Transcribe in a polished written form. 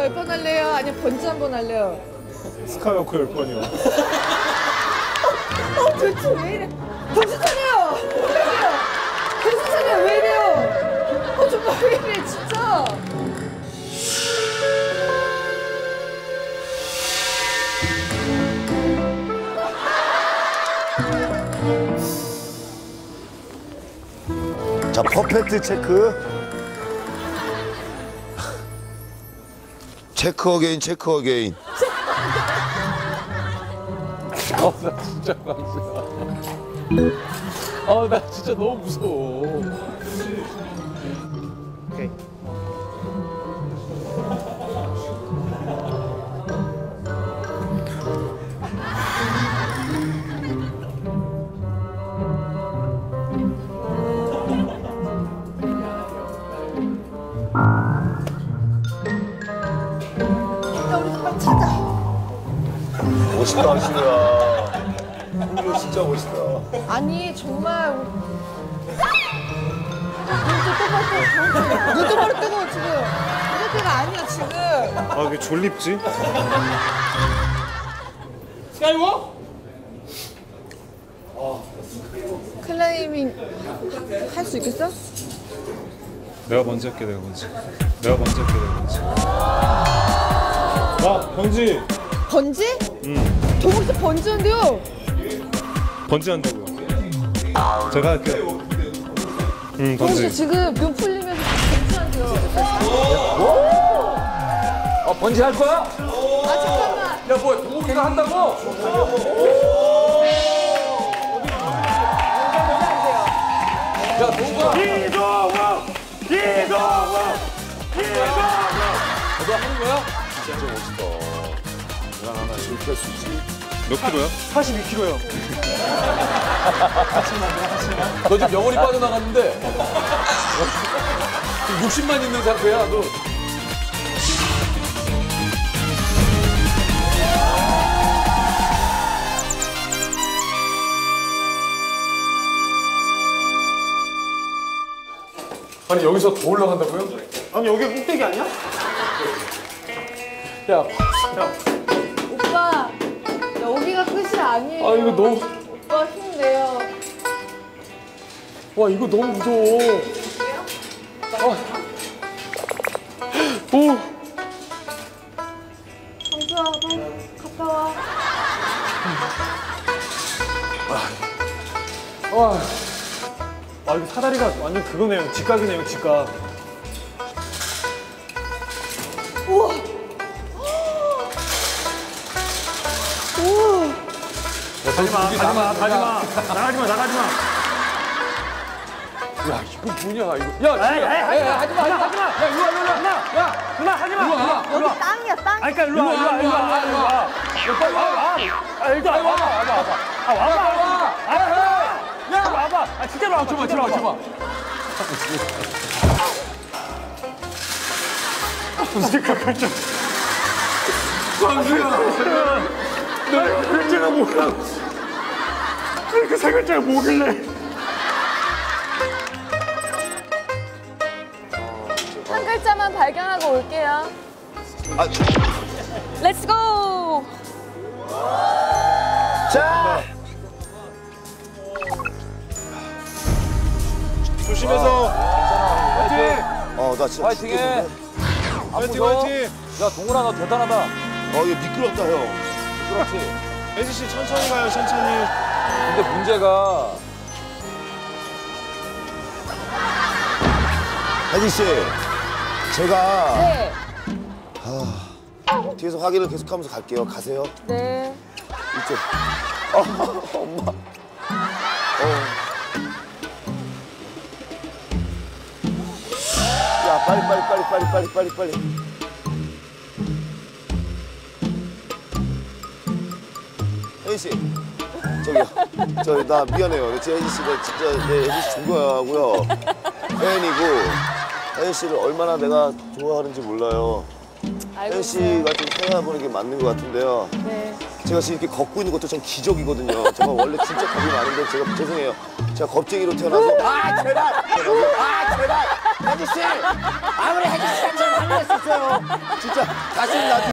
10번 할래요? 아니면 번지 한 번 할래요? 스카이워크 10번이요. 도대체 왜 이래? 정신 차려요! 왜 이래요? 정신 차려요! 왜 이래요? 정말 왜 이래, 진짜! 자, 퍼펙트 체크. 체크 어게인, 체크 어게인. 나 진짜 강수야. 나 진짜 너무 무서워. 오케이. 멋있다, 시우야. 이거 진짜 멋있다. 아니, 정말. 눈도 머리 뜨거워, 지금. 이럴 때가 아니야, 지금. 아, 왜 졸립지? 스카이워? 클라이밍 할 수 있겠어? 내가 먼저 할게, 내가 먼저. 내가 먼저 할게, 내가 먼저. 야, 번지! 번지? 동욱씨 번지인데요? 번지 한다고요. 제가 할게요. 동욱씨 번지. 지금 눈 풀리면서 번지한대요. 번지 할 거야? 아, 잠깐만. 야, 뭐야, 동욱이가 한다고? 야, 동욱아. 이동욱! 이동욱! 너도 하는 거야? 진짜 멋있다. 하나 실패할 수 있지. 몇 킬로야? 42kg요. 너 지금 영혼이 빠져나갔는데. 지금 60만 있는 상태야, 너. 아니, 여기서 더 올라간다고요? 아니 여기 꼭대기 아니야? 야, 오빠, 여기가 끝이 아니에요. 아, 이거 너무. 오빠 힘내요. 와, 이거 너무 무서워. 오. 정수야, 빨리 갔다 와. 아 이거 사다리가 완전 그거네요. 직각이네요. 직각. 우와. 우와. 가지마. 나가지마. 야, 이거 뭐냐, 이거. 야, 하지마. 야, 일로 와. 누나 하지마. 여기 땅이야, 땅. 아니 그러니까 일로 와. 빨리 와. 일단 와봐. 야, 와봐. 아 진짜로 와. 들어와. 생각할줄. 광수야. 나 글자가 뭐야? 그 세 글자가 뭐길래? 한 글자만 발견하고 올게요. 아, 렛츠 고! 자! 조심해서. 나 진짜 화이팅해. 화이팅, 화이팅. 야, 동훈아, 너 대단하다. 이거 미끄럽다, 형. 그렇지. 혜지 씨 천천히 가요, 천천히. 근데 문제가. 혜진 씨, 제가 네. 뒤에서 확인을 계속하면서 갈게요. 가세요. 네. 이쪽. 엄마. 야, 빨리. 혜진 씨, 저기 나 미안해요. 제 혜진 씨가 진짜 내 혜진 씨 중거하고요. 팬이고 혜진 씨를 얼마나 내가 좋아하는지 몰라요. 알고 혜진 있어요. 씨가 좀 생각해보는 게 맞는 것 같은데요. 네. 제가 지금 이렇게 걷고 있는 것도 전 기적이거든요. 제가 원래 진짜 겁이 많은데 제가 죄송해요. 제가 겁쟁이로 태어나서 아 제발! 아 제발! 혜지 씨! 아무리 혜지 씨 한번 할수 있어요. 진짜 가슴이 나한테